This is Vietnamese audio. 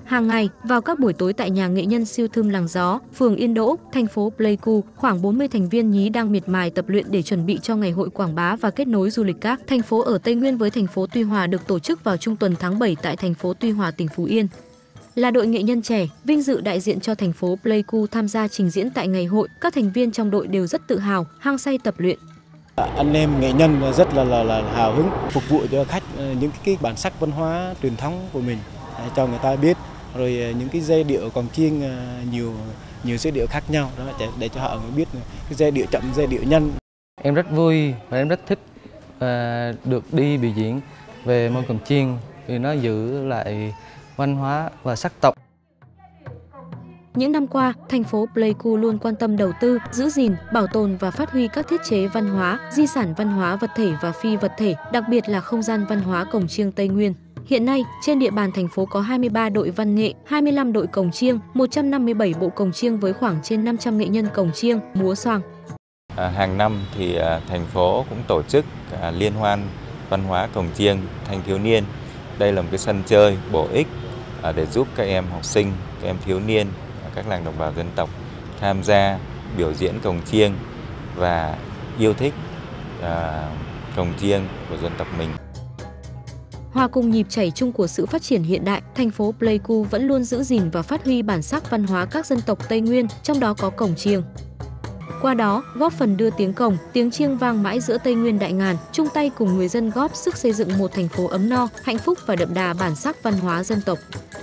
Hàng ngày, vào các buổi tối tại nhà nghệ nhân Siêu Thum Làng Gió, phường Yên Đỗ, thành phố Pleiku, khoảng 40 thành viên nhí đang miệt mài tập luyện để chuẩn bị cho ngày hội quảng bá và kết nối du lịch các thành phố ở Tây Nguyên với thành phố Tuy Hòa được tổ chức vào trung tuần tháng 7 tại thành phố Tuy Hòa, tỉnh Phú Yên. Là đội nghệ nhân trẻ, vinh dự đại diện cho thành phố Pleiku tham gia trình diễn tại ngày hội, các thành viên trong đội đều rất tự hào, hăng say tập luyện. Anh em nghệ nhân rất là hào hứng phục vụ cho khách những cái bản sắc văn hóa truyền thống của mình cho người ta biết, rồi những cái giai điệu cồng chiêng nhiều giai điệu khác nhau đó để cho họ biết cái giai điệu chậm, giai điệu nhanh. Em rất vui và em rất thích được đi biểu diễn về môn cồng chiêng vì nó giữ lại văn hóa và sắc tộc. Những năm qua, thành phố Pleiku luôn quan tâm đầu tư, giữ gìn, bảo tồn và phát huy các thiết chế văn hóa, di sản văn hóa vật thể và phi vật thể, đặc biệt là không gian văn hóa cồng chiêng Tây Nguyên. Hiện nay, trên địa bàn thành phố có 23 đội văn nghệ, 25 đội cồng chiêng, 157 bộ cồng chiêng với khoảng trên 500 nghệ nhân cồng chiêng, múa xoang. Hàng năm thì thành phố cũng tổ chức liên hoan văn hóa cồng chiêng thanh thiếu niên. Đây là một cái sân chơi bổ ích để giúp các em học sinh, các em thiếu niên, các làng đồng bào dân tộc tham gia biểu diễn cồng chiêng và yêu thích cồng chiêng của dân tộc mình. Hòa cùng nhịp chảy chung của sự phát triển hiện đại, thành phố Pleiku vẫn luôn giữ gìn và phát huy bản sắc văn hóa các dân tộc Tây Nguyên, trong đó có cồng chiêng. Qua đó, góp phần đưa tiếng cồng, tiếng chiêng vang mãi giữa Tây Nguyên đại ngàn, chung tay cùng người dân góp sức xây dựng một thành phố ấm no, hạnh phúc và đậm đà bản sắc văn hóa dân tộc.